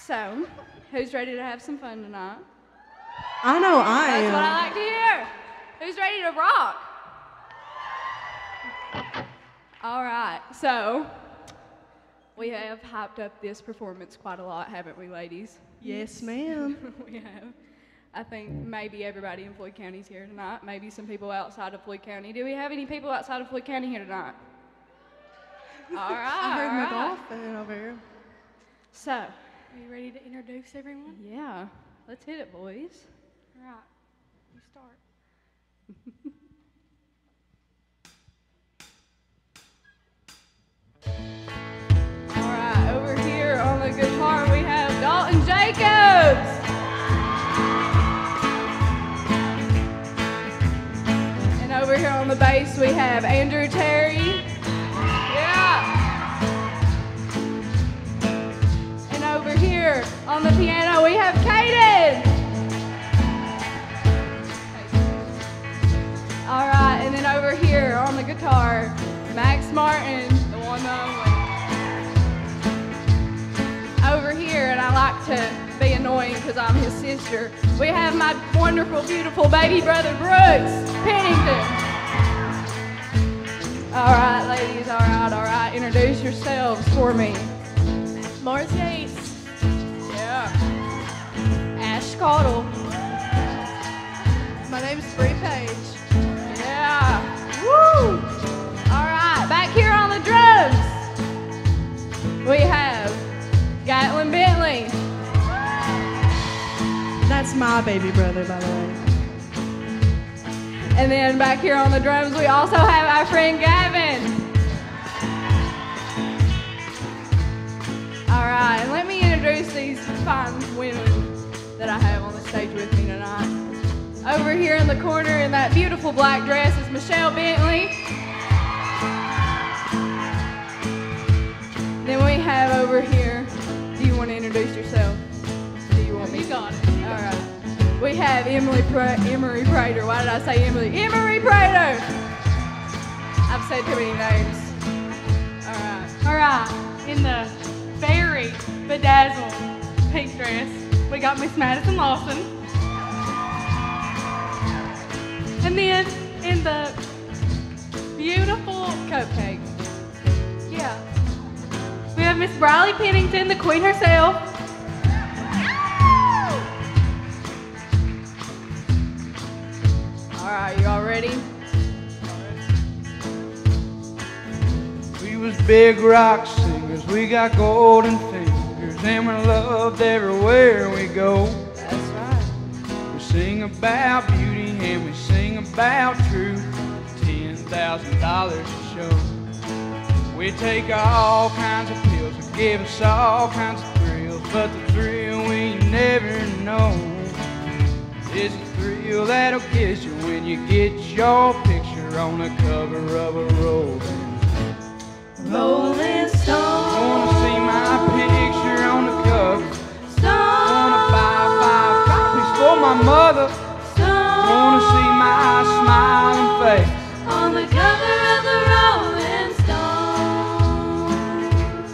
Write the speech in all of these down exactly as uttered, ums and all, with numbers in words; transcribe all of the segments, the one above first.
So, who's ready to have some fun tonight? I know I That's am. what I like to hear. Who's ready to rock? All right, so we have hyped up this performance quite a lot, haven't we, ladies? Yes, ma'am. We have. I think maybe everybody in Floyd County is here tonight, maybe some people outside of Floyd County. Do we have any people outside of Floyd County here tonight? All right, I heard all my right. golf fan over here. So, Are you ready to introduce everyone? yeah, let's hit it, boys. All right, you start. All right, over here on the guitar we have Dalton Jacobs. And over here on the bass we have Andrew Terry. Yeah. And over here on the piano we have Kaden. All right, and then over here on the guitar, Max Martin, the one and only. Over here, and I like to be annoying because I'm his sister, we have my wonderful, beautiful baby brother, Brooks Pennington. All right, ladies, all right, all right, introduce yourselves for me. Morris Yates. Yeah. Ash Cottle. My name's Bree Page. Yeah. Woo! All right, back here on the drums, we have Gatlin Bentley. That's my baby brother, by the way. And then back here on the drums, we also have our friend Gavin. All right, and let me introduce these fine women that I have on the stage with me tonight. Over here in the corner in that beautiful black dress is Michelle Bentley. Then we have over here, do you want to introduce yourself? Do you want me? You got it. All right. We have Emily pra- Emery Prater. Why did I say Emily? Emery Prater! I've said too many names. All right. All right, in the very bedazzled pink dress, we got Miss Madison Lawson. And then in the beautiful Cupcake. Yeah. We have Miss Briley Pennington, the queen herself. All right, you all ready? We was big rock singers, we got golden fingers, and we're loved everywhere we go. That's right. We sing about beauty and we sing about truth, ten thousand dollars a show. We take all kinds of pills and give us all kinds of thrills, but the thrill we never know is the thrill that'll get you when you get your picture on the cover of a Rolling Rolling Stone. Wanna see my picture on the cover. Wanna buy five copies for my mother. Wanna see my smiling face On the cover of the Rolling Stone.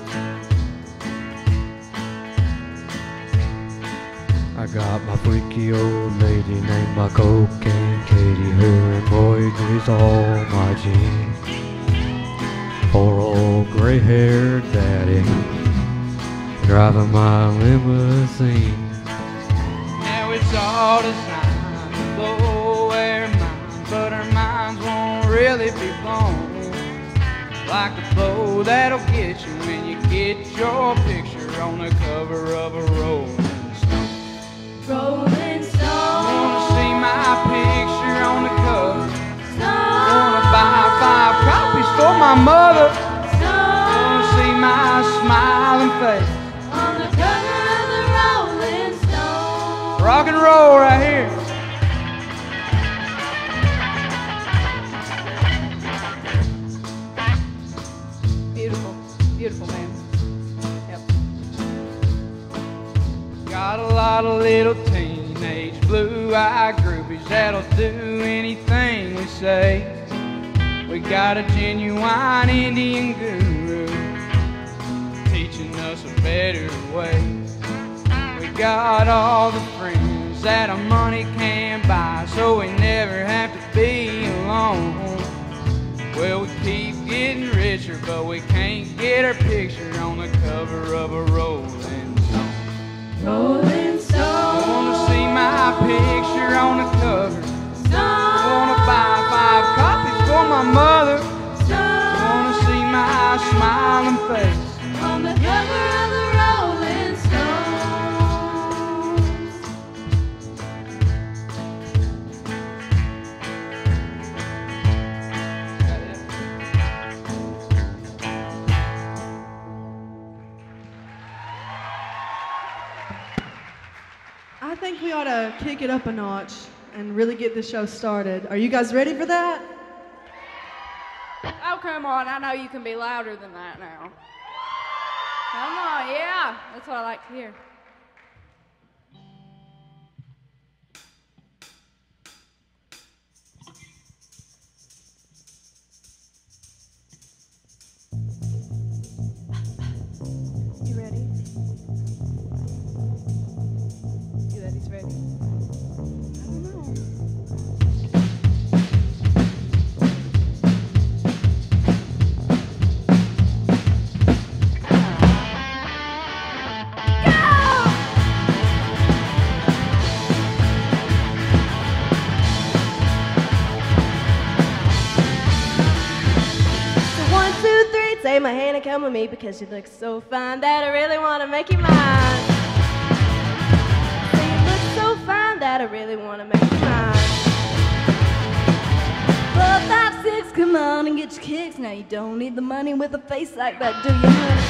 I got my freaky old lady named my cocaine Katie. Her embroidery's all my jeans. Poor old gray-haired daddy driving my limousine. Now it's all designed to blow our minds, but our minds won't really be blown like the blow that'll get you when you get your picture on the cover of a Rolling Stone. Rolling Stone. Wanna see my picture on the cover. Wanna buy five copies for my mother. Wanna see my smiling face On the cover of the Rolling Stone. rock and roll right here. Beautiful, beautiful man. Yep. Got a lot of little teenage blue-eyed groupies that'll do anything we say. We got a genuine Indian guru teaching us a better way. got all the friends that our money can buy, so we never have to be alone. Well, we keep getting richer, but we can't get our picture on the cover of a Rolling Stone. Rolling Stone. I wanna see my picture on the cover. I wanna buy five copies for my mother. I wanna see my smiling face On the cover of the Rolling Stones. I think we ought to kick it up a notch and really get the show started. Are you guys ready for that? Oh, come on. I know you can be louder than that now. Come on, yeah. That's what I like to hear. You ready? You Eddie's ready? I don't know. Take my hand and come with me because you look so fine that I really want to make you mine. Say you look so fine that I really want to make you mine. Four, five, six, come on and get your kicks. Now you don't need the money with a face like that, do you, honey?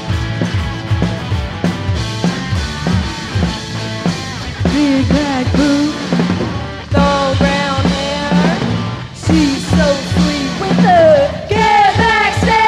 Big black boots, long brown hair. She's so sweet with her. Get back stairs.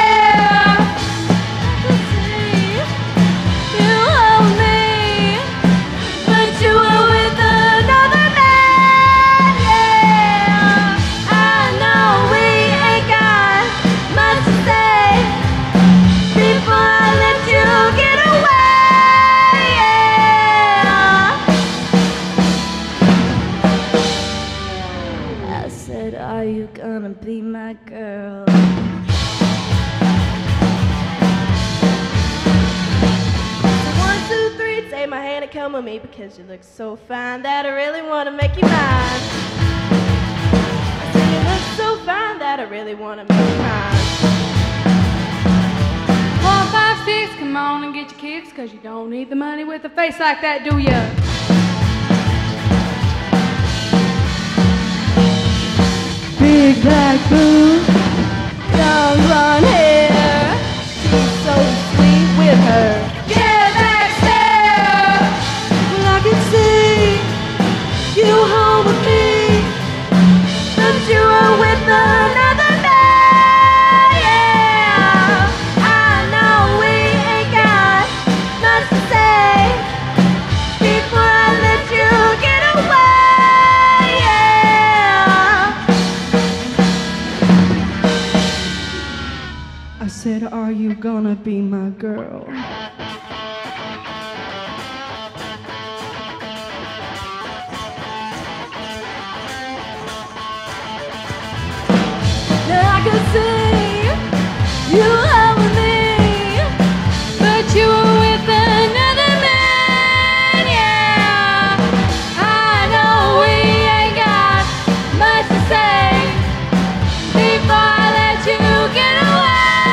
Are you gonna be my girl? One, two, three, take my hand and come with me because you look so fine that I really want to make you mine. I said you look so fine that I really want to make you mine. Four, five, six, come on and get your kicks, cause you don't need the money with a face like that, do ya? Big black boots, long blonde hair. She's so sweet with her. Get back there. Well, I can see you home with me, but you are with another man. Yeah, I know we ain't got much to say before I let you get away. I said, are you gonna be my girl? Now I can see you are with me, but you were with another man. Yeah, I know we ain't got much to say before I let you get away.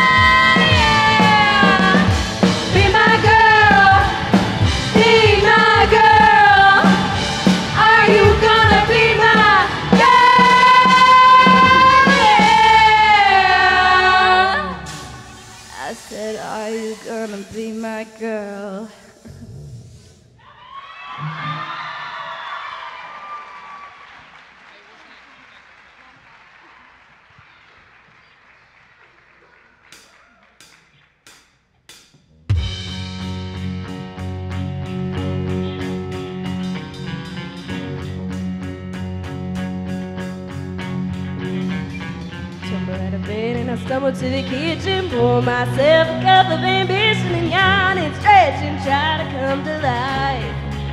Are you gonna be my girl? Tumble out of bed and I stumble to the kitchen, pour myself a cup of ambition and yawn and stretch and try to come to life.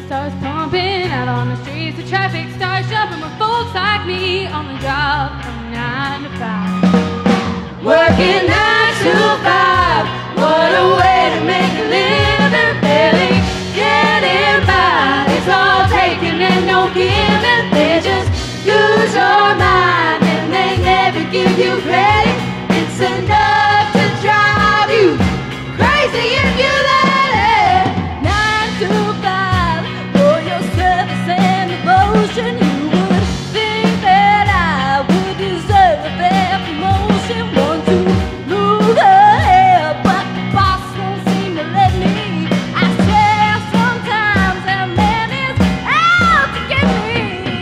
starts pumping out on the streets. The traffic starts jumping with folks like me on the job from nine to five. Working nine to five, what a way to make a living. Barely getting by, it's all taking and no giving. They just use your mind and they never give you credit. It's enough to drive you crazy if you let it. Nine to five, for your service and devotion. You would think that I would deserve a fair promotion. Want to move ahead, but the boss won't seem to let me. I swear sometimes that man is out to get me.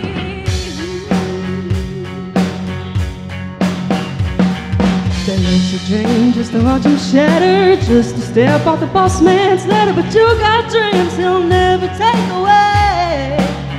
They let your dream just to watch you shatter, just to step off the boss man's ladder. But you got dreams he'll never take away.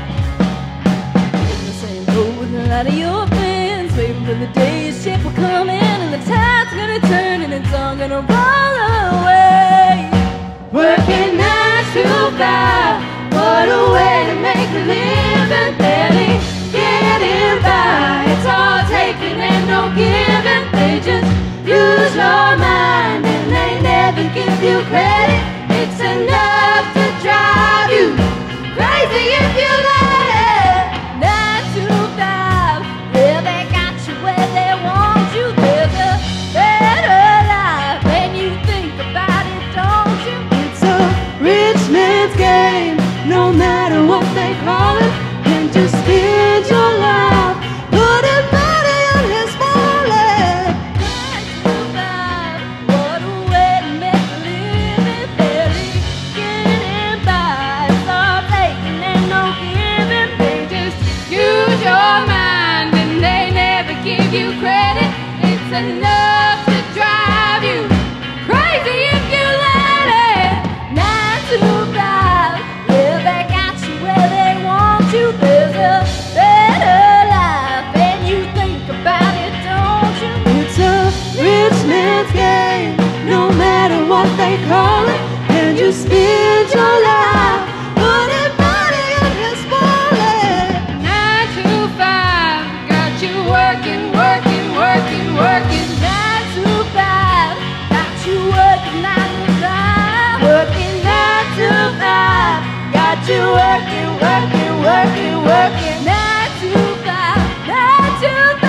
The same road out of your plans, waiting for the day your ship will come in and the tide's gonna turn and it's all gonna roll away. Working nine to five, what a way to make a living. Barely getting by, it's all taking and no giving. They just use your mind and they never give you credit. It's enough to drive you crazy if you let it. Nine to five, yeah, they got you where they want you. There's a better life when you think about it, don't you? It's a rich man's game, no matter what they call it. And just spend your life putting money on his wallet. Nine to five, what a way to make a living. Barely getting by, it's all taking and no giving. They just use your mind and they never give you credit. It's enough to drive you crazy if you let it. Nine to five, yeah, they got you where they want you. There's a better life and you think about it, don't you? It's a rich man's game, no matter what they call it. And you spend your life putting money in his wallet. Nine to five, got you working, working, working, working. Nine to five, got you working nine to five. Working nine to five, got you working, working, working, working. Nine to five, nine to five.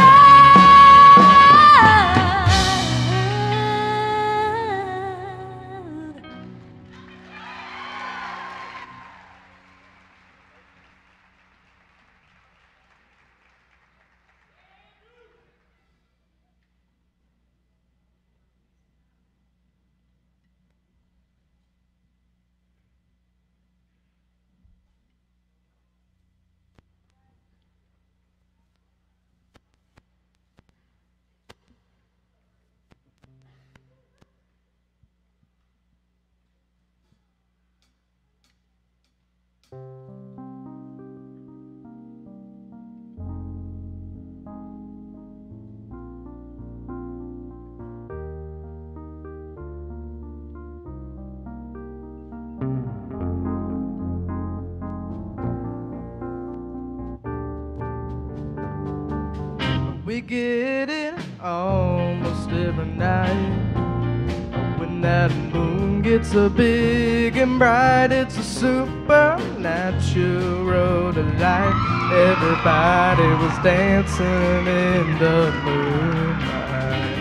We get it almost every night. When that moon gets so big and bright, it's a supernatural delight. Everybody was dancing in the moonlight.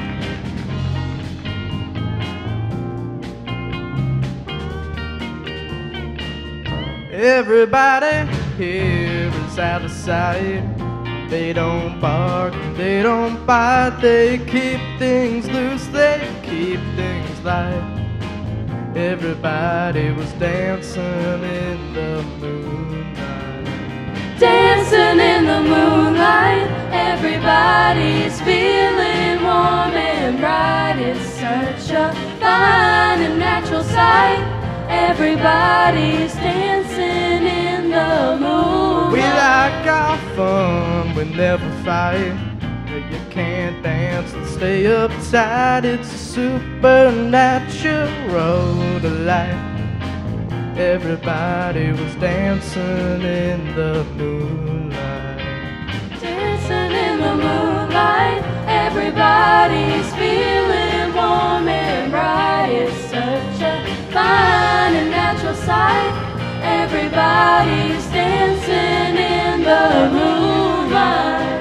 Everybody here is out of sight. They don't bark, they don't bite, they keep things loose, they keep things light. Everybody was dancing in the moonlight. Dancing in the moonlight, everybody's feeling warm and bright. It's such a fine and natural sight. Everybody's dancing in the moonlight. We like our fun, we never fight. You can't dance and stay uptight. It's a supernatural delight. everybody was dancing in the moonlight. Dancing in the moonlight, everybody's feeling warm and bright. It's such a fine and natural sight. Everybody's dancing in the moonlight.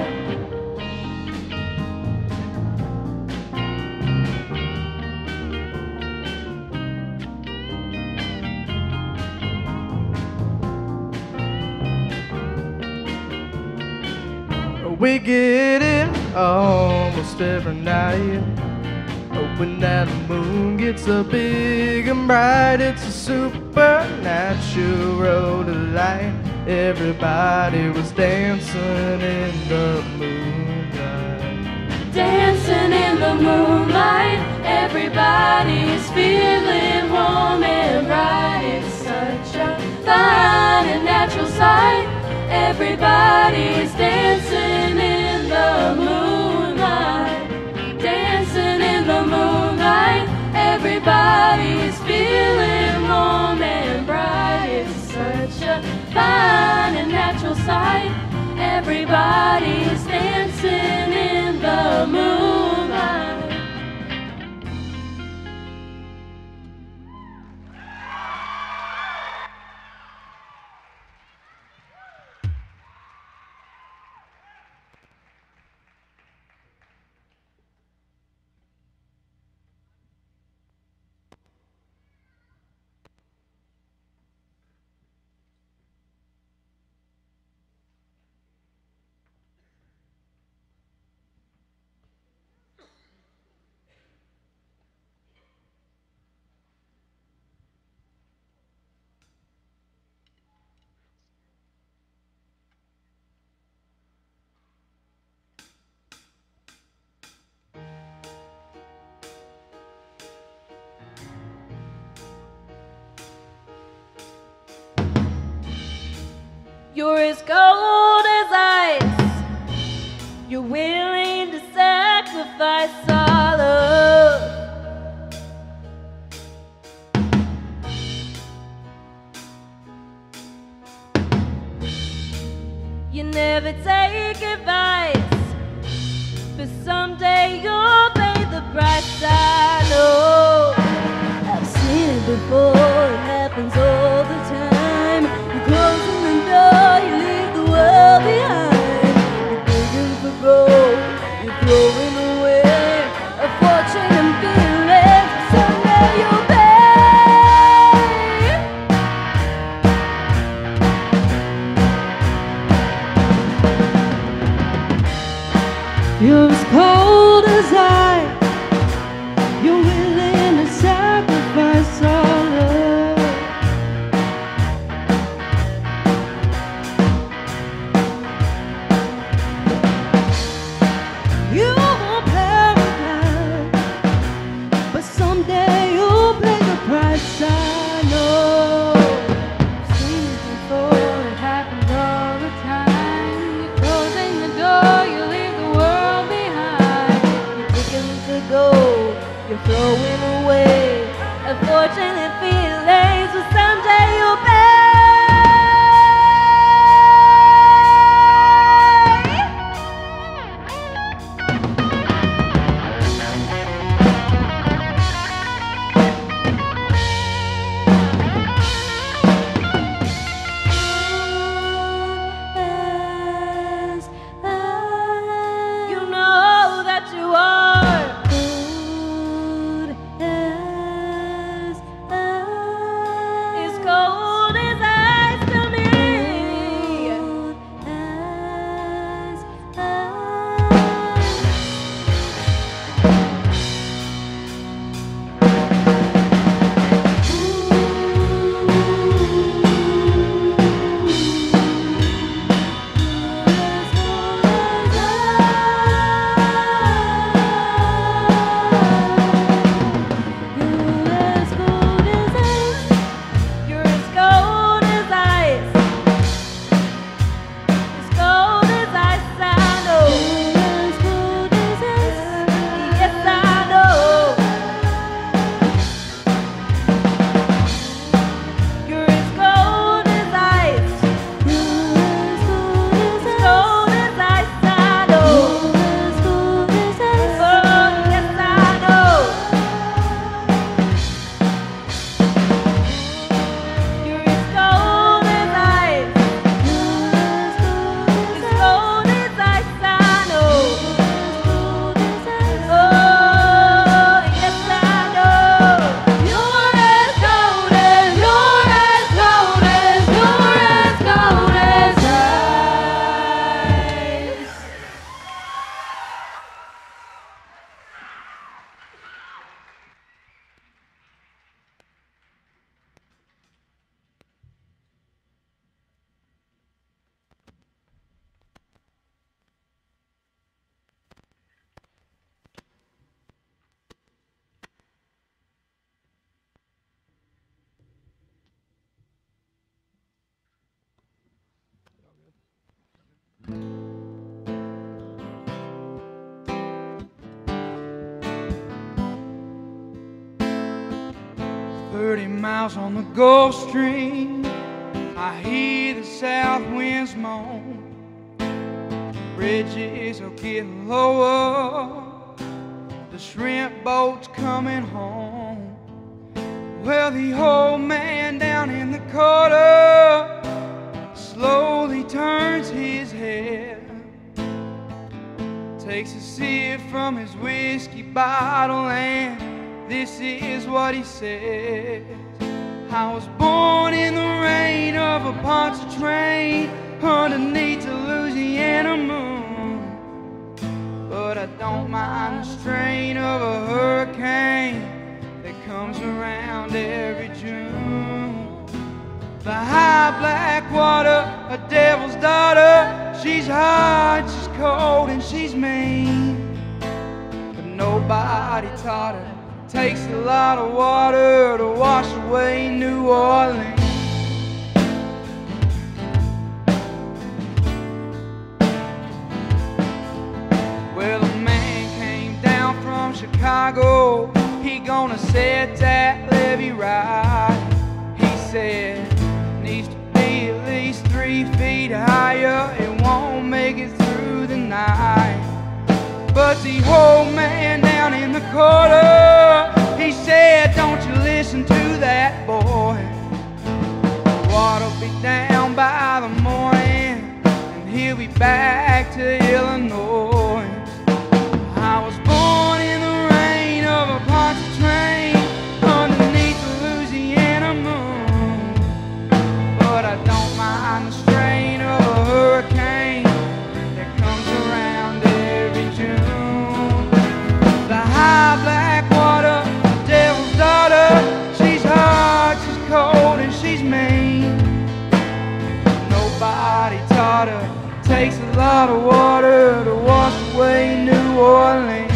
We get it almost every night. When that moon gets so big and bright, it's a supernatural delight. Everybody was dancing in the moonlight. Dancing in the moonlight, everybody's feeling warm and bright. It's such a fine and natural sight. Everybody's dancing in the moonlight. Dancing in the moonlight, everybody's feeling warm and bright. It's such a fine and natural sight. Everybody's dancing in the moonlight. You're as cold as ice. You're willing to sacrifice our love. You never take advice, but someday you'll pay the price. I know. I've seen it before. It happens all the time. You're closing the door, you leave the world behind. You're begging for gold, you're throwing away a fortune and feelings. Someday you'll pay. You're as cold as ice. You're willing to sacrifice all love. You want paradise, but someday you'll pay the price. I know. I've seen it before, it happens all the time. You're closing the door, you leave the world behind. You're taking to go, you're throwing away a fortune and feelings, but someday you'll pay. You know that you are good as I thirty miles on the Gulf Stream, I hear the south winds moan. Bridges are getting lower, the shrimp boat's coming home. Well, the old man down in the corner slowly turns his head, takes a sip from his whiskey bottle, and this is what he says. I was born in the rain of a Ponce train underneath the Louisiana moon, but I don't mind the strain of a hurricane that comes around every June. The high black water, a devil's daughter, she's hot, she's cold, and she's mean, but nobody taught her. Takes a lot of water to wash away New Orleans. Well, a man came down from Chicago, he gonna set that levee right. He said, needs to be at least three feet higher, it won't make it through the night. But the old man down in the corner, he said, don't you listen to that boy. The water'll be down by the morning, and he'll be back to Illinois. I was born in the rain of a Ponce train underneath the Louisiana moon, but I don't mind the strain of a hurricane that comes around every June. The high black water, the devil's daughter, she's hot, she's cold, and she's mean. Nobody taught her. Takes a lot of water to wash away New Orleans.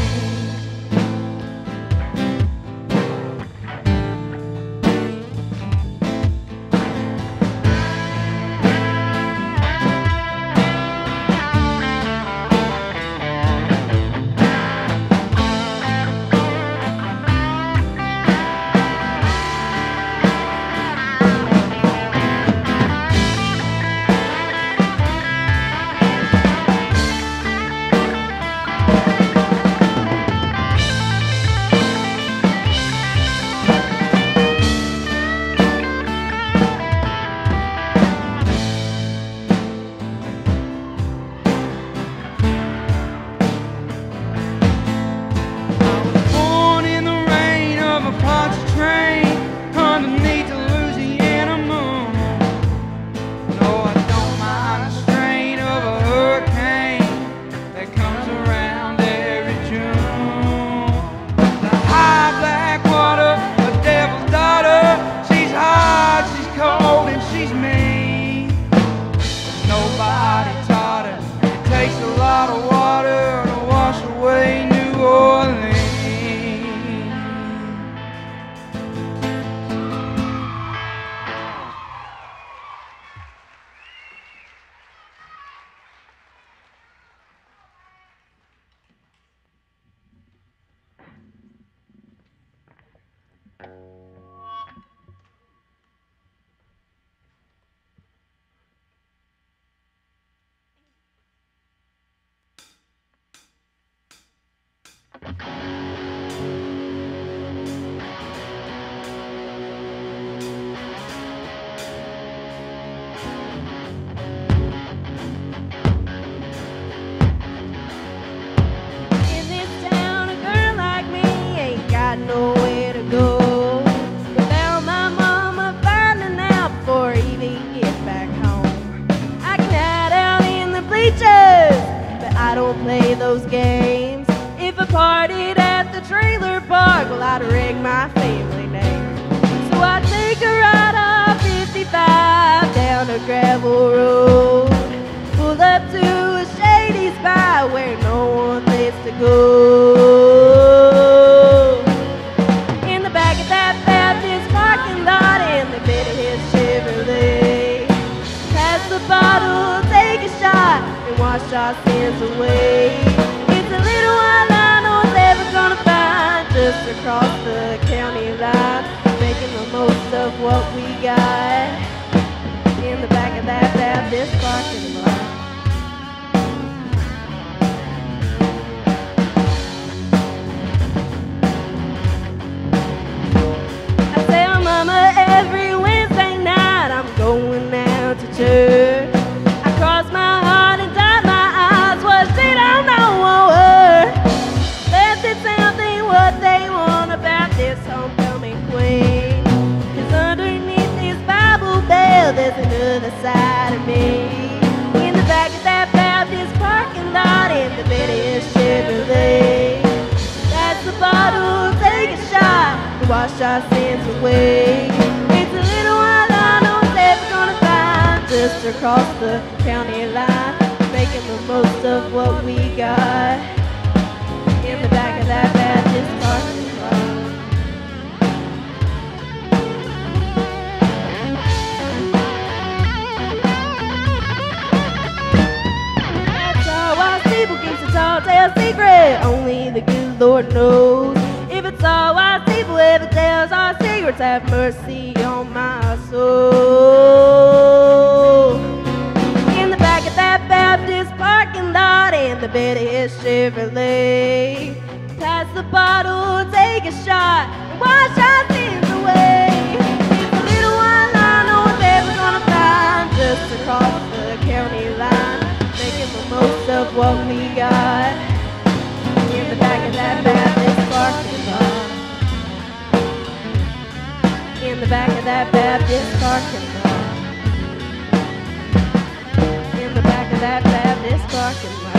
Nowhere to go without my mama finding out before I even get back home. I can hide out in the bleachers, but I don't play those games. If I partied at the trailer park, well, I'd rig my family name. So I take a ride off fifty-five down a gravel road, pull up to a shady spot where no one lives to go. In the bed of his Chevrolet, pass the bottle, take a shot, and wash our sins away. It's a little while I know it's ever gonna find just across the county line, making the most of what we got in the back of that Baptist parking lot. I tell Mama every Wednesday night I'm going out to church. I cross my heart and dot my eyes, what she don't know won't hurt. Let them tell me what they want about this homecoming queen. 'Cause underneath this Bible bell there's another side of me. In the back of that Baptist parking lot in the Betty's Chevrolet. That's the bottle, take a shot to wash our sins away. It's a little while I know never gonna find just across the county line, making the most of what we got in the back of that Baptist parking lot. That's all why people keeps a tall tale secret, only the good Lord knows. If it's all wise people ever tells our secrets, have mercy on my soul. In the back of that Baptist parking lot in the Betty's Chevrolet. Pass the bottle, take a shot, and wash our sins away. It's a little while I know I'm never gonna find just across the county line, making the most of what we got in the back of that Baptist parking lot. In the back of that Baptist parking lot. In the back of that Baptist parking lot.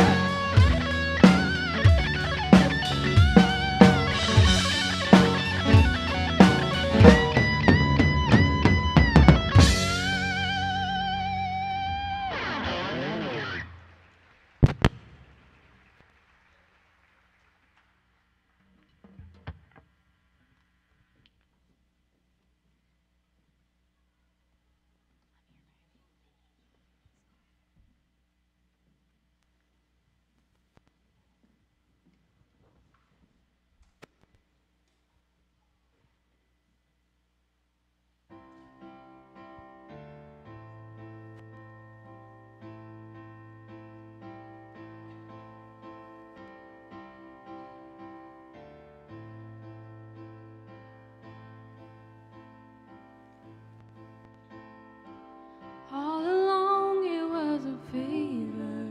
All along it was a fever,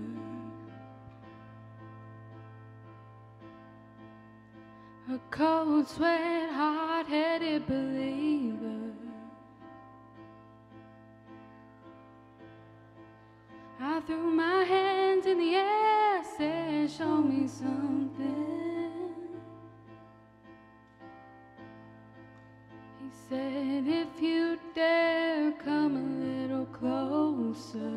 a cold sweat, hard-headed believer. I threw my hands in the air, said, show me something. He said, if you dare, come a little closer.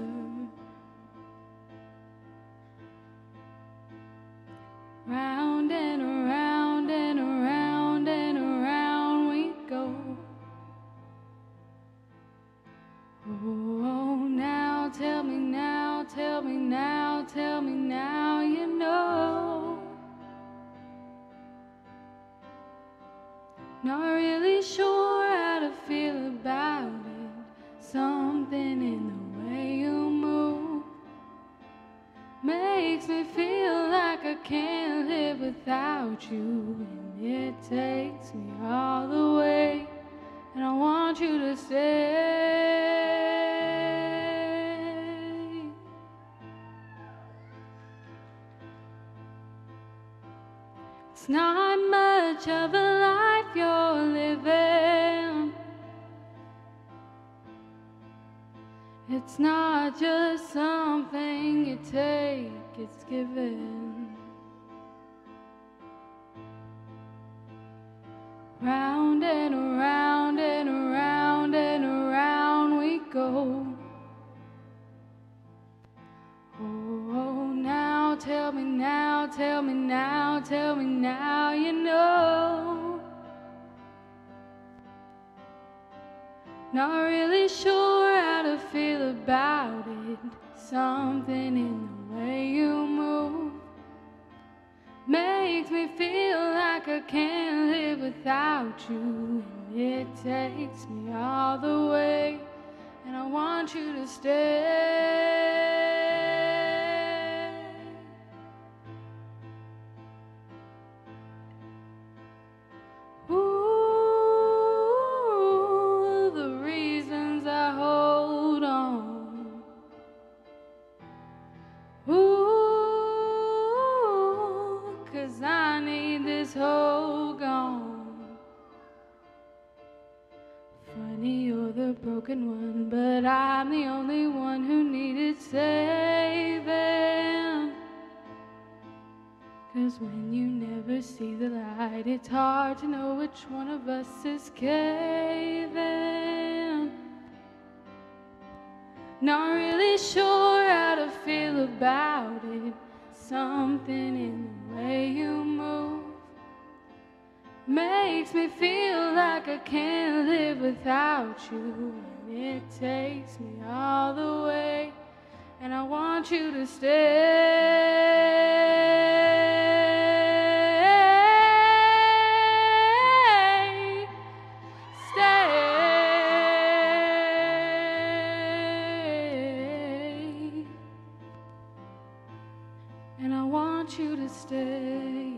Round and around and around and around we go. Oh, now tell me now, tell me now, tell me now you know. Not really sure how to feel about it. Something in the way you move makes me feel like I can't live without you. And it takes me all the way, and I want you to stay. It's not much of a life you're living. It's not just something you take, it's given. Round and around and around and around we go. Oh, now tell me now, tell me now, tell me now you know. Not really sure how to feel about it. Something in the way you move makes me feel like I can't live without you. And it takes me all the way, and I want you to stay. Ooh, the reasons I hold on. Ooh, 'cause I need this whole gone. Funny, you're the broken one, but I'm the only one who needed saving. 'Cause when you never see the light, it's hard to know which one of us is caving. Not really sure how to feel about it. Something in the way you move makes me feel like I can't live without you. And it takes me all the way, and I want you to stay. And I want you to stay.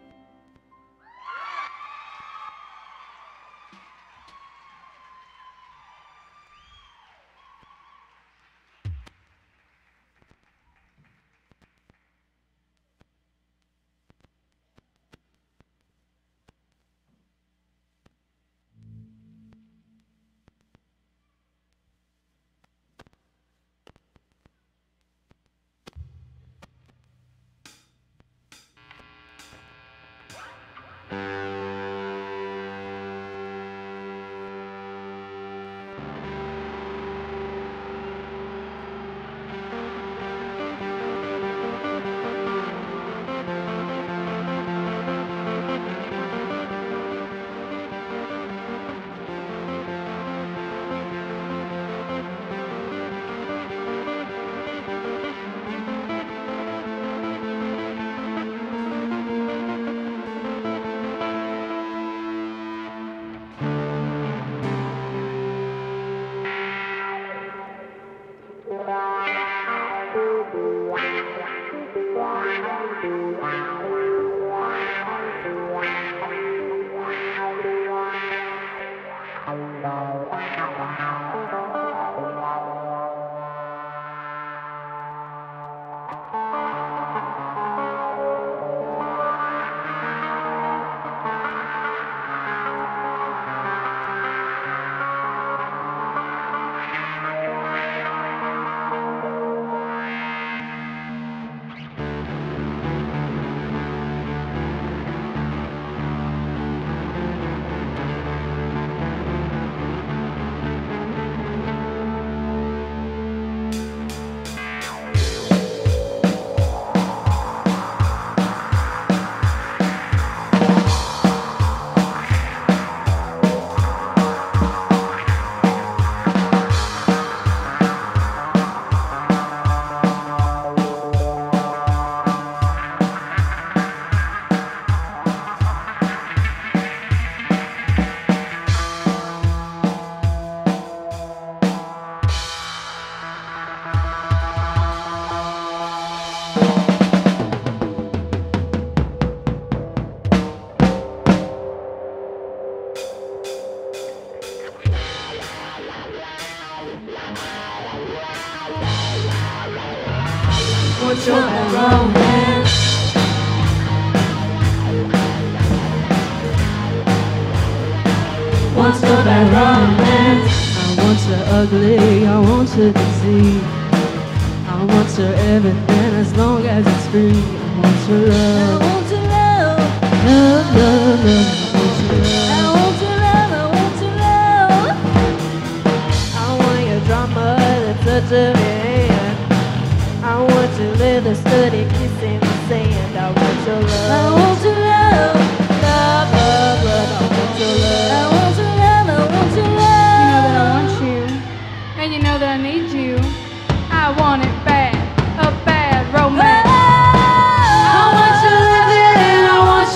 What's your bad romance? What's your bad romance? I want her ugly, I want her disease. I want her everything as long as it's free. I want her love. I want her love. Love, love, love. I want her love. I want her love. I want her love. I want your drama, the touch of your hand. I want to live the study, kissing the sand. I want your love. I want your love. Love, love, love. I want your love. I want your love. I want your love. You know that I want you, and you know that I need you. I want it bad, a bad romance. I want your love and I want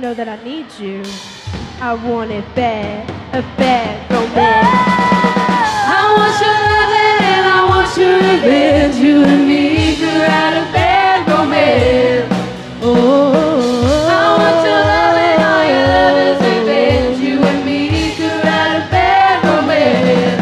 know that I need you. I want it bad, a bad romance. I want your loving and I want your revenge. You and me could write a bad romance. Oh, I want your loving, all your love is revenge. You and me could write a bad romance.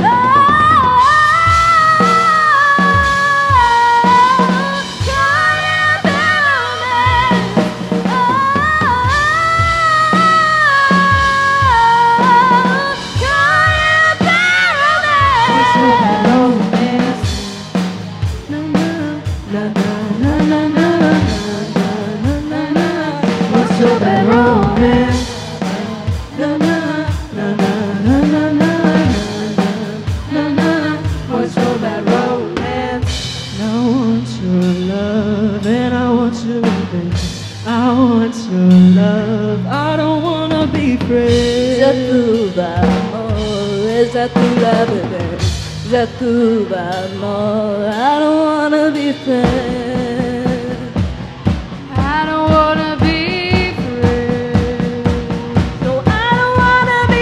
J'attends l'amour, I don't wanna be friends. I don't wanna be friends. No, I don't wanna be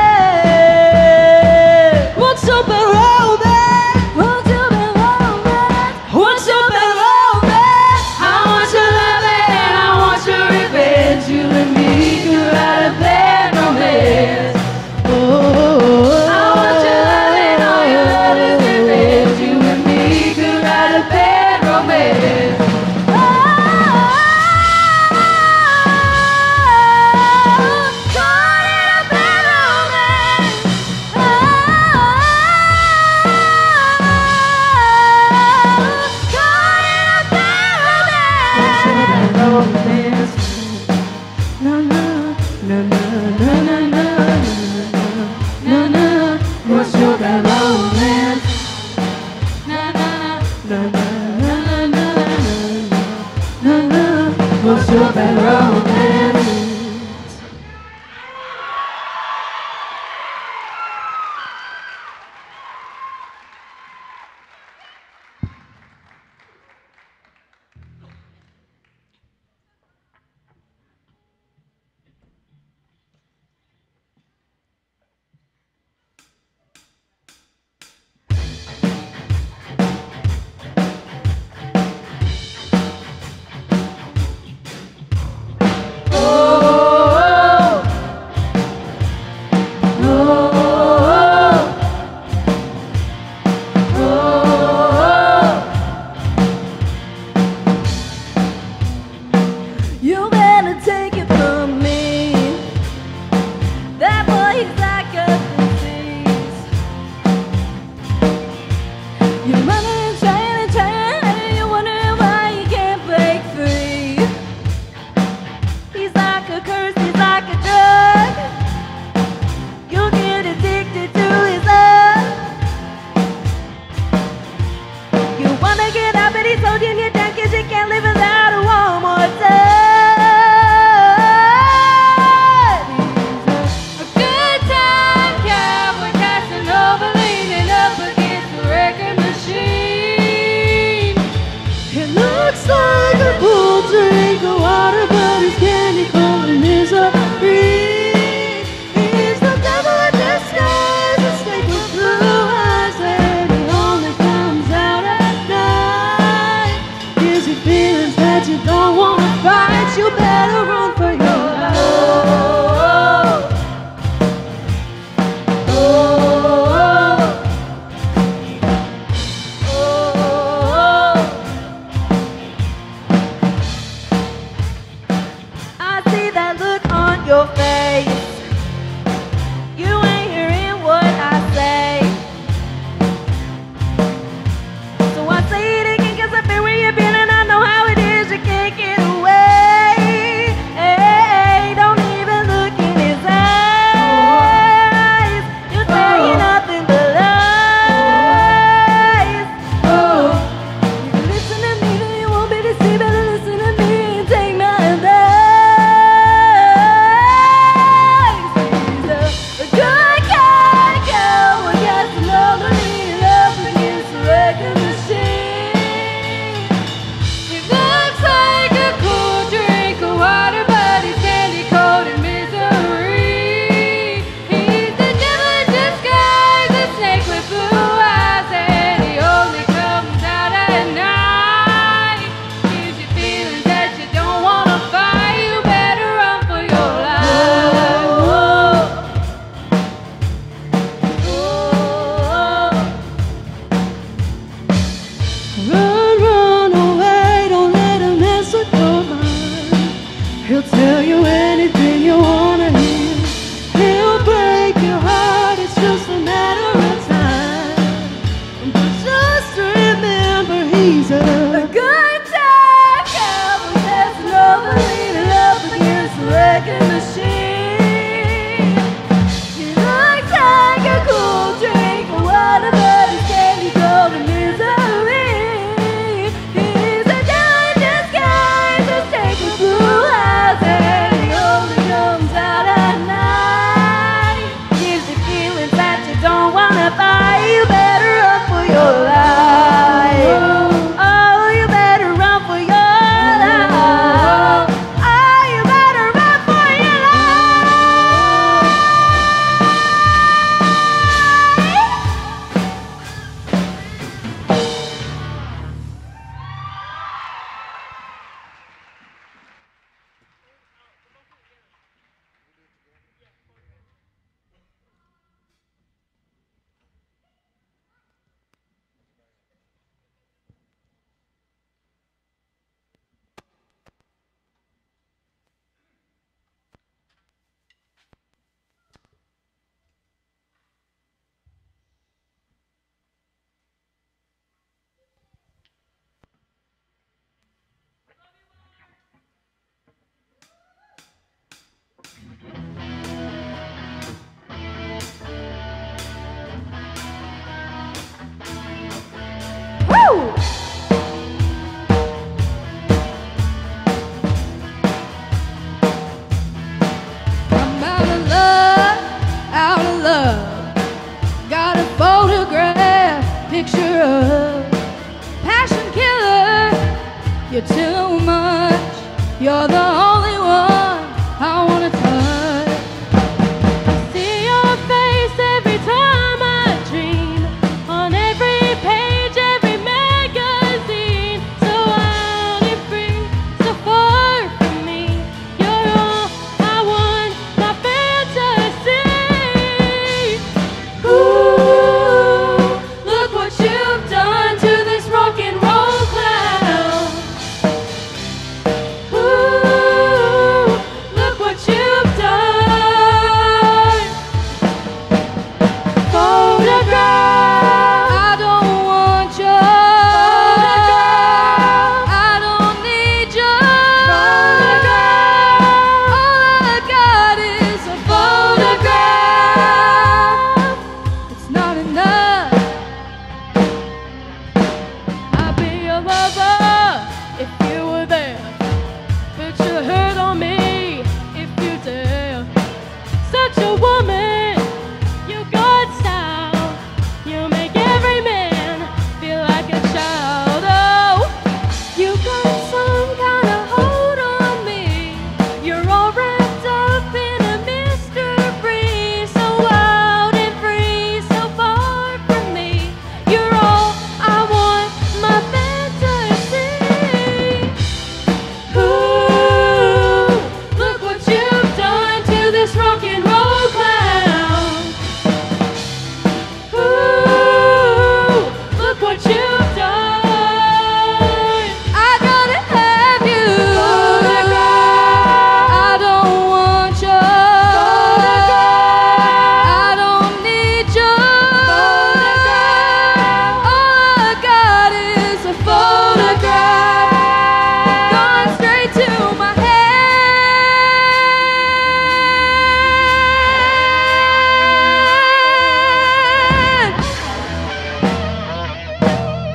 friends. What's up and romance? What's up and romance? What's up and romance? I want your loving and I want your revenge. You and me could write a bad romance. Oh, I want your loving, all your love is revenge. You and me could write a bad romance. what's your bad romance? You better take it from me. That boy, he's like a disease. You're running and trying and trying, and you're wondering why you can't break free. He's like a curse, he's like a drug. You'll get addicted to his love. You wanna get out, but he's holding you down, 'cause you can't live without a warm more touch. Drink of water, but his candy cold and misery. He's the devil in disguise, a snake with blue eyes, and he only comes out at night. Gives you feelings that you don't wanna fight. please her. A good time cowboy dancing over, leaning up against the wrecking machine. He looks like a cool drink of water, but his candy cold and misery. He's a devil in disguise who's taking blue eyes, and he only comes out at night. Gives you feelings that you don't wanna buy. You better run for your life. Oh, you better run for your life. Oh, you better run for your life. Woo! I'm out of love, out of love. Got a photograph, picture of passion killer. You're too much. You're the only one I wanna touch. I see your face every time I dream. On every page, every magazine. So out and free, so far from me. You're all I want, my fantasy. Ooh, look what you've done to this rock and roll clown. Ooh, look what you've done. Photograph, I don't want you. Photograph, I don't need you. Photograph, all I got is a photograph. It's not enough. I'd be your lover if you were there. Put your hurt on me if you dare. Such a woman, you got style. You make every man feel like a child. Oh, you got some kind of hold on me. You're all wrapped up in a mystery. So wild and free, so far from me. You're all I want, my fantasy. Ooh, look what you've done to this rock and roll clown. Ooh, look what you've done. I gotta have you. I don't want you. I don't need you. All I got is a photograph. Gone straight to my head.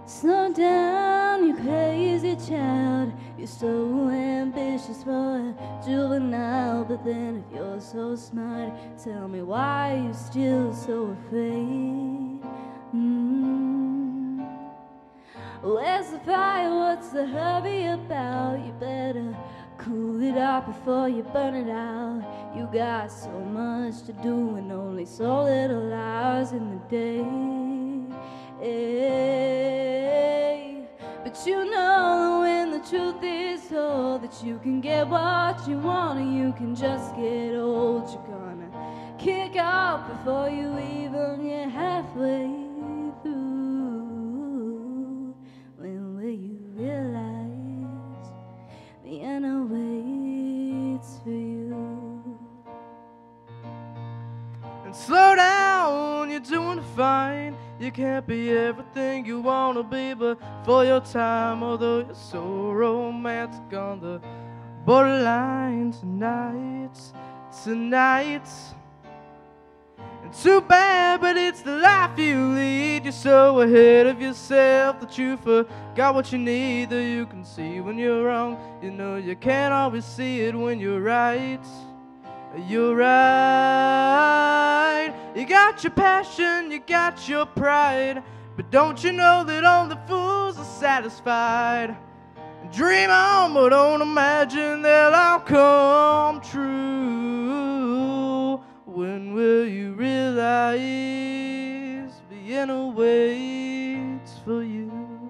Slow down, you crazy child. You're so ambitious for a juvenile. But then if you're so smart, tell me why you're still so afraid. Mm. Where's the fire? What's the hurry about? You better cool it off before you burn it out. You got so much to do and only so little hours in the day. Hey, but you know when the truth is told that you can get what you want and you can just get old. You're gonna kick off before you even get halfway through. When will you realize Vienna waits for you? And slow down, you're doing fine. You can't be everything you wanna be, but for your time, although you're so romantic on the borderline tonight, tonight. And too bad, but it's the life you lead. You're so ahead of yourself that you forgot what you need. That you can see when you're wrong. You know you can't always see it when you're right. You're right. You got your passion, you got your pride, but don't you know that only fools are satisfied? Dream on, but don't imagine they'll all come true. When will you realize Vienna waits for you?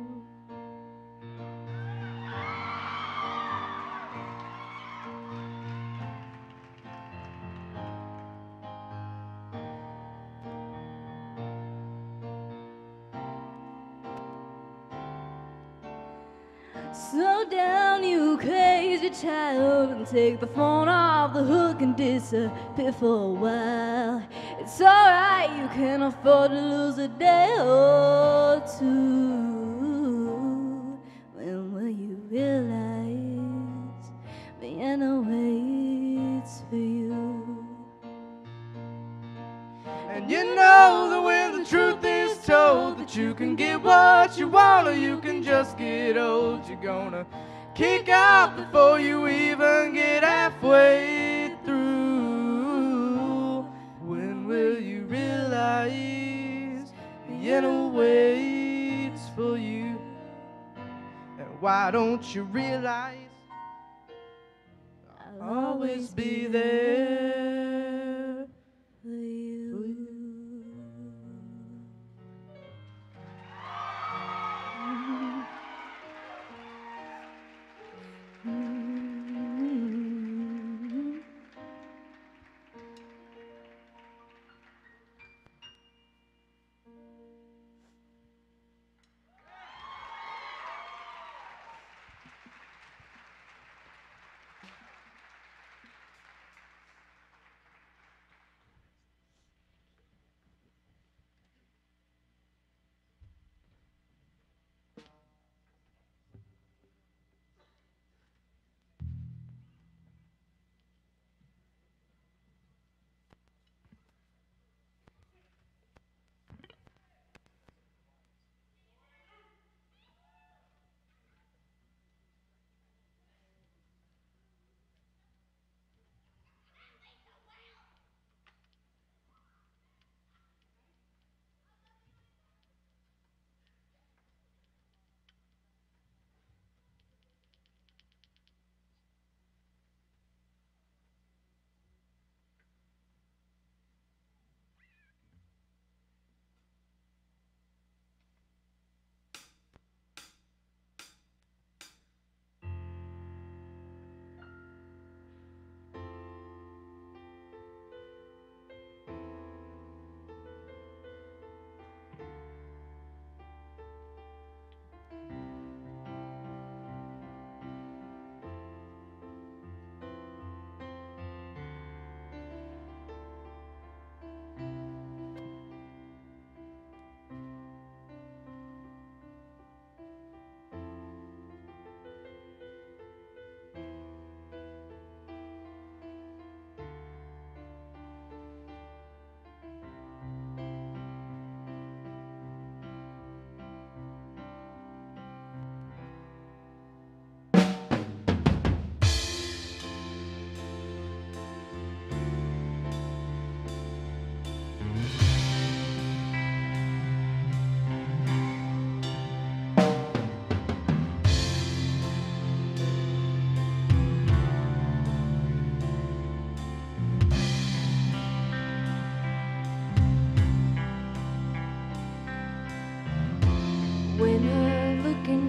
Slow down, you crazy child, and take the phone off the hook and disappear for a while. It's alright, you can afford to lose a day or two. When will you realize Vienna waits for you? And you know that when the truth is told that you can get what you want or you can just get old, you're gonna kick out before you even get halfway through. When will you realize Vienna waits for you? And why don't you realize I'll always be there for you?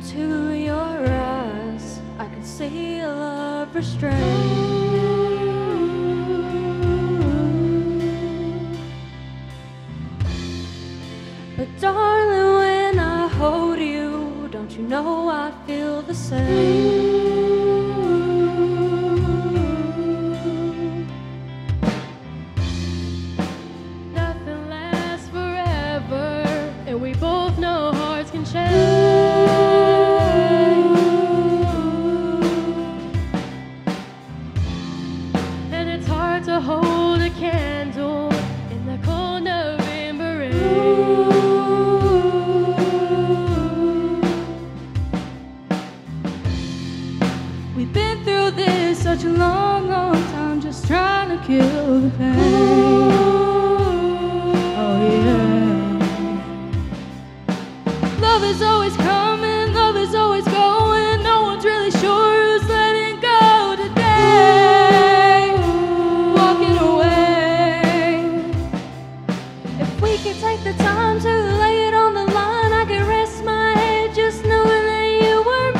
into your eyes, I can see a love restrained. But darling, when I hold you, don't you know I feel the same? Nothing lasts forever, and we both know hearts can change. And it's hard to hold a candle in the cold November rain. We've been through this such a long, long time, just trying to kill the pain. Oh yeah. Love is always coming, love is always going. No one's really sure who's letting go today. Walking away. If we could take the time to lay it on the line, I could rest my head just knowing that you were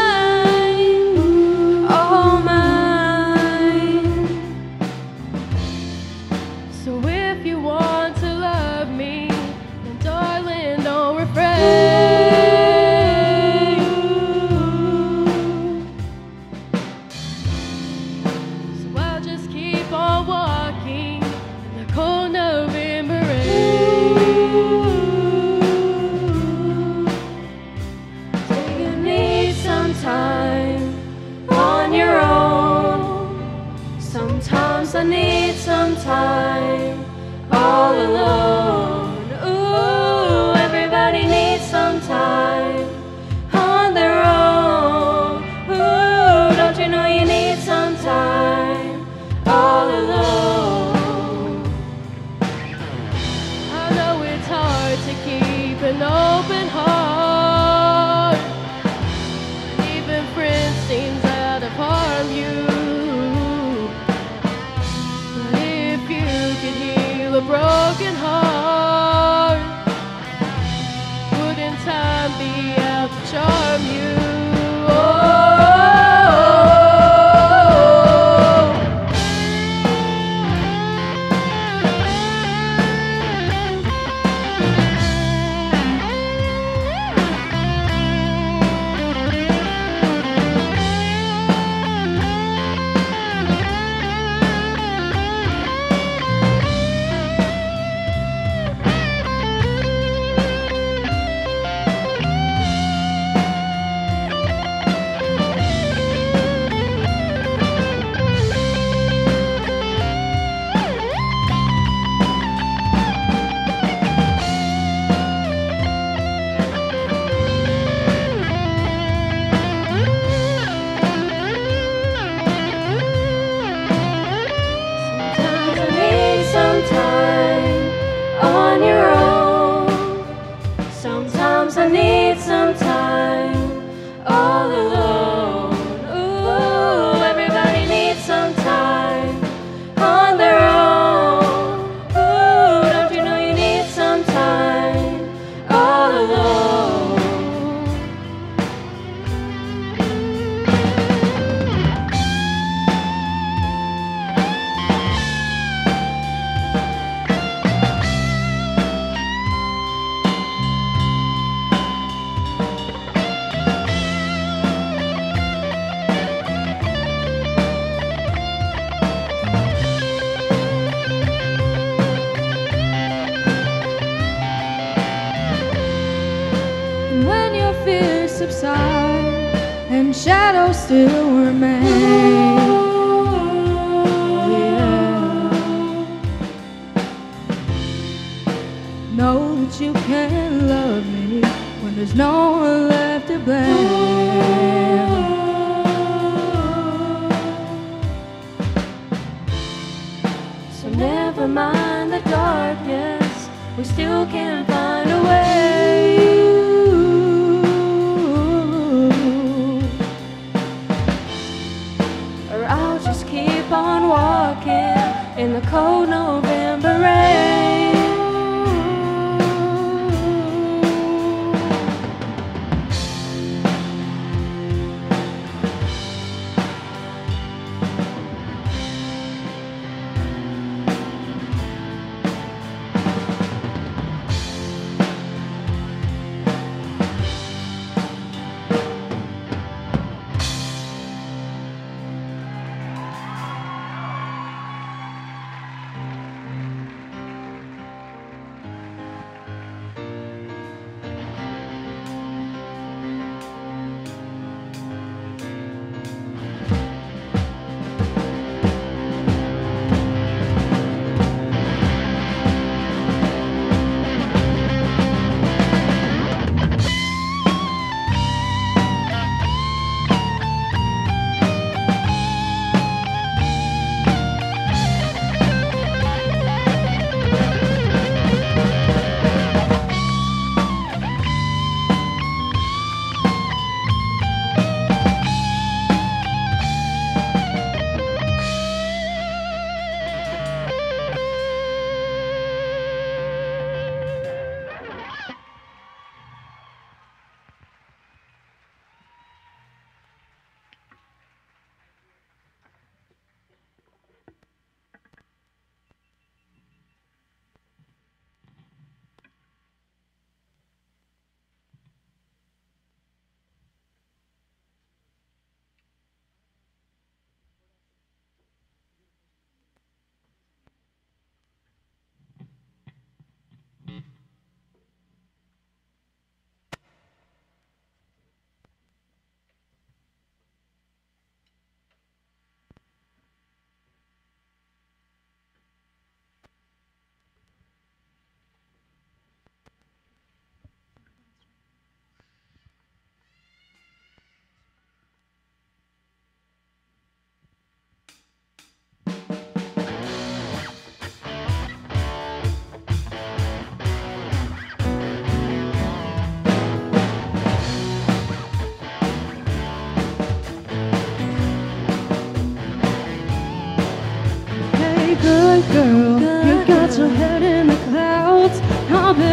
mine. All mine. So if you want to love me, then darling, don't refrain. So I'll just keep on walking in the cold November rain. Do you need some time on your own? Sometimes I need some time all alone. Ooh, everybody needs some time on their own. Ooh, don't you know you need some time all alone? I know it's hard to keep an open heart, even friends seems out of harm you. But if you could heal a broken heart, wouldn't time be out to charm you? Oh. Sometimes I need some time all alone. Ooh, everybody needs some time on their own. Ooh, don't you know you need some time all alone? When your fears subside and shadows still remain, yeah. Know that you can love me when there's no one left to blame. So never mind the darkness, we still can find a way. Or I'll just keep on walking in the cold November rain.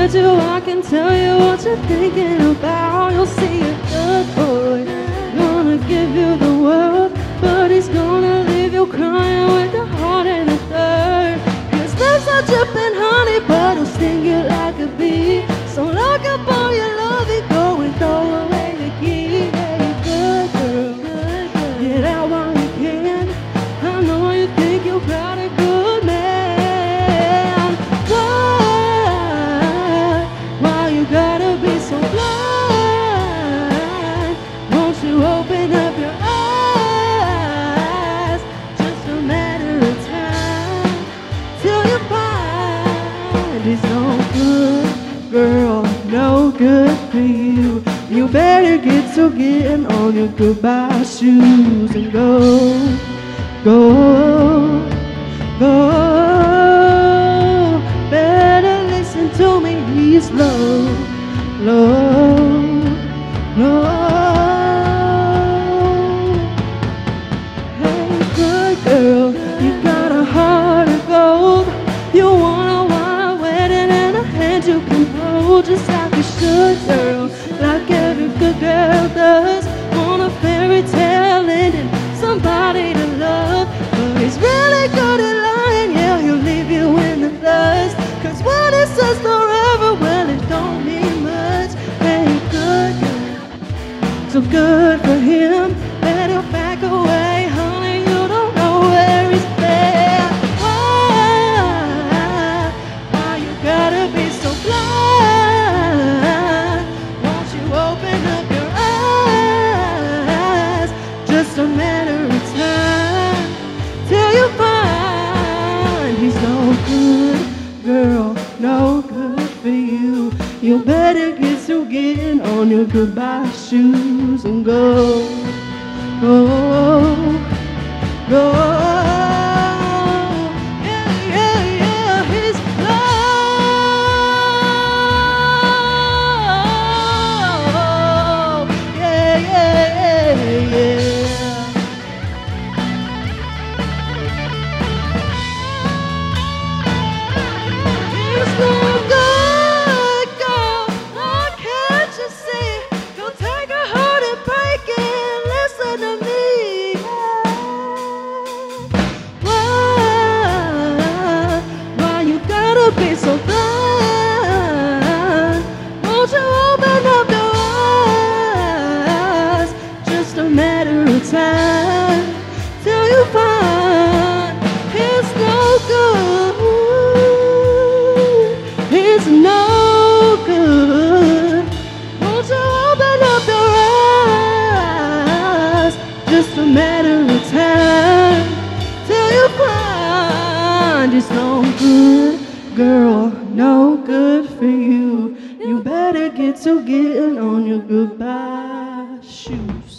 bet you I can tell you what you're thinking about. You'll see a good boy gonna give you the world, but he's gonna leave you crying with your heart in a third. His lips are dripping honey, but he'll sting you like a bee. So lock up all your love and go and throw away the key. Yeah, you good girl, good girl. Get out while you can. I know you think you got a good man. Why, why you gotta be so blind? Won't you open up your eyes? Just a matter of time till you find he's no good, girl, no good for you. You better get to getting on your goodbye shoes and go, go, go. Better listen to me, he's low, low, low. Hey, good girl, you got a heart of gold. You want a wild wedding and a hand you can hold, just like you should, girl, like every good girl does. Want a fairy tale ending, somebody to love, but he's really good at lying. Yeah, he'll leave you in the dust, cause when he says forever, well, it don't mean much. Hey, good girl, so good for him, but he'll back away, honey, you don't know where he's been. Why, why you gotta be so blind? Won't you open up your eyes? Just a matter of time till you find he's no good, girl, no good for you. You better get to getting on your goodbye shoes and go, go, go. Yeah, yeah, yeah, he's low. Yeah, yeah, yeah, yeah. He's no good, girl. Oh, can't you see? Don't take a heart and break it. Listen to me. Why, why you gotta be so blind? Won't you open up your eyes? Just a matter of time till you find he's no good. He's no good. Won't you open up your eyes? Just a matter of time till you find he's no good, girl, no good for you. You better get to getting on your goodbye shoes.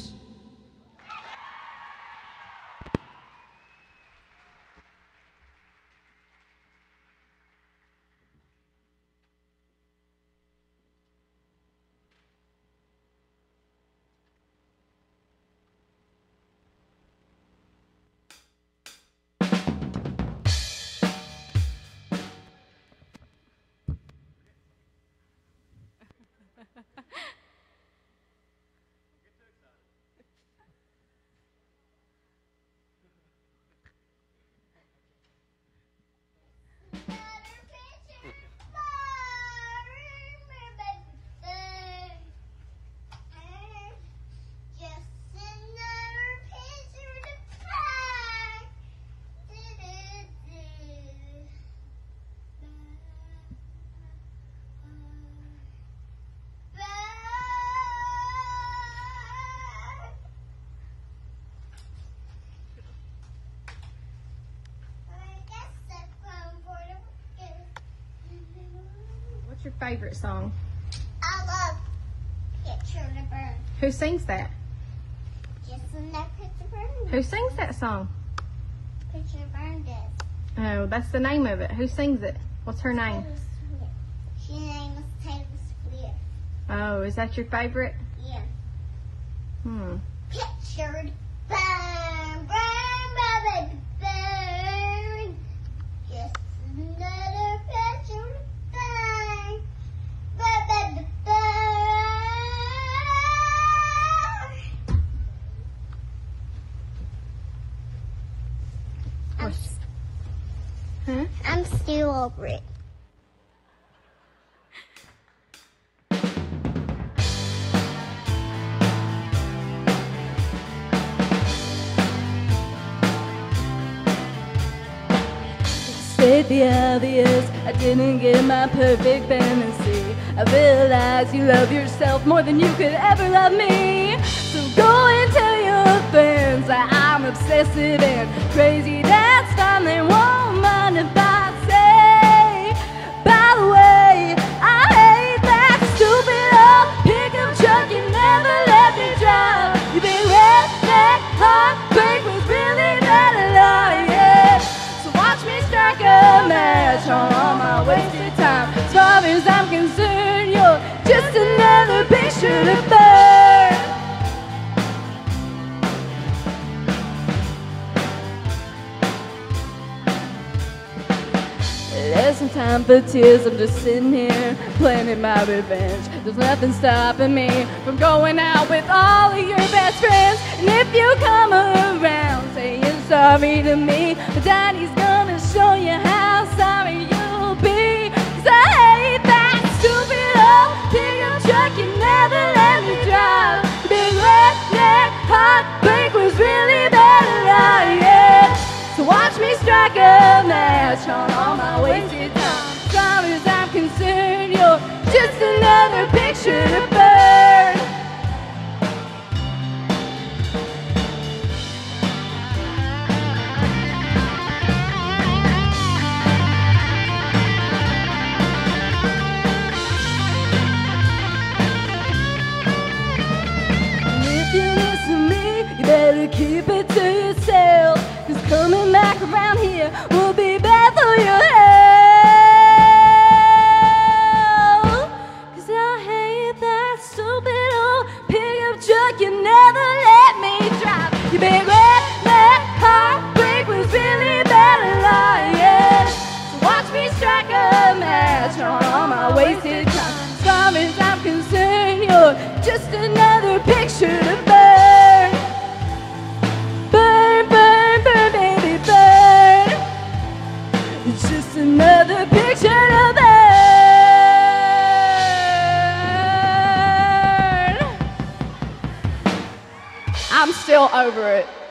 What's your favorite song? I love Picture to Burn. Who sings that? Just in that Picture Burn. Who sings that song? Picture to Burn does. Oh, that's the name of it. Who sings it? What's her name? Taylor Swift. She name is Taylor Swift. Oh, is that your favorite? Yeah. Hmm. Picture to burn, burn, baby, burn. Just another picture to burn. Huh? I'm still over it. State the obvious, I didn't get my perfect fantasy. I realize you love yourself more than you could ever love me. So go and tell your friends that I'm obsessive and crazy. That's fine, they won't mind if I say, by the way, I hate that stupid old pickup truck you never let me drive. You big redneck heartbreak was really bad a lot, yeah. So watch me strike a match on all my wasted time. As far as I'm concerned, you're just another picture to burn. There's some time for tears, I'm just sitting here planning my revenge. There's nothing stopping me from going out with all of your best friends. And if you come around saying sorry to me, but Daddy's gonna show you how sorry you'll be. 'Cause I hate that stupid old pickup truck you never let me drive. The big redneck heartbreak was really bad, yeah. So watch me strike a match on all my wasted time. As far as I'm concerned, you're just another picture to burn. And if you listen to me, you better keep it to yourself. 'Cause coming back around here will be bad for your health. 'Cause I hate that stupid old pickup truck you never let me drive. You big redneck heartbreak was really bad a lot, yeah. So watch me strike a match on all my wasted time. As far as I'm concerned, you're just another picture to burn. Burn, burn, burn, baby, burn. It's just another picture to burn. I'm still over it.